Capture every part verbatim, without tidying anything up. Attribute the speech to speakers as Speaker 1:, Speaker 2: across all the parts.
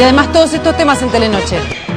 Speaker 1: Y además todos estos temas en Telenoche.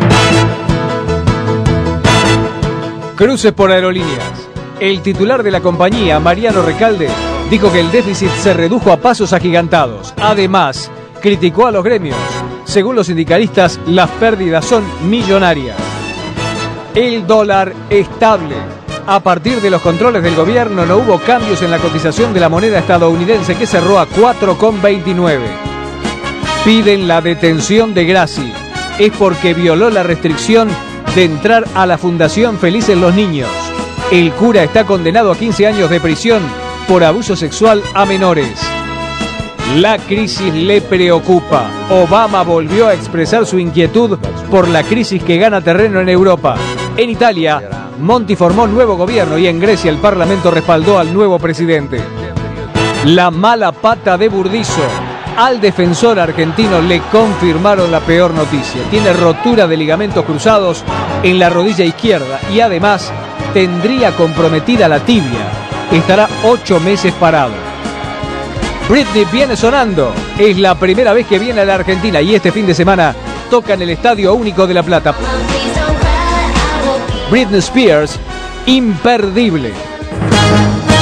Speaker 2: Cruces por aerolíneas. El titular de la compañía, Mariano Recalde, dijo que el déficit se redujo a pasos agigantados. Además, criticó a los gremios. Según los sindicalistas, las pérdidas son millonarias. El dólar estable. A partir de los controles del gobierno no hubo cambios en la cotización de la moneda estadounidense, que cerró a cuatro con veintinueve. Piden la detención de Grassi. Es porque violó la restricción de entrar a la Fundación Felices los Niños. El cura está condenado a quince años de prisión por abuso sexual a menores. La crisis le preocupa. Obama volvió a expresar su inquietud por la crisis que gana terreno en Europa. En Italia, Monti formó nuevo gobierno y en Grecia el Parlamento respaldó al nuevo presidente. La mala pata de Burdizo. Al defensor argentino le confirmaron la peor noticia. Tiene rotura de ligamentos cruzados en la rodilla izquierda y además tendría comprometida la tibia. Estará ocho meses parado. Britney viene sonando. Es la primera vez que viene a la Argentina y este fin de semana toca en el Estadio Único de La Plata. Britney Spears, imperdible.